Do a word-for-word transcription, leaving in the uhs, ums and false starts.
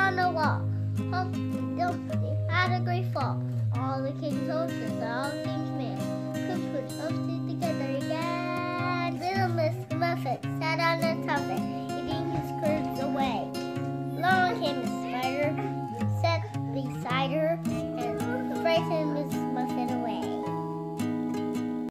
on the wall. Humpty Dumpty had a great fall. All the king's horses, all king's men, could put Humpty together again.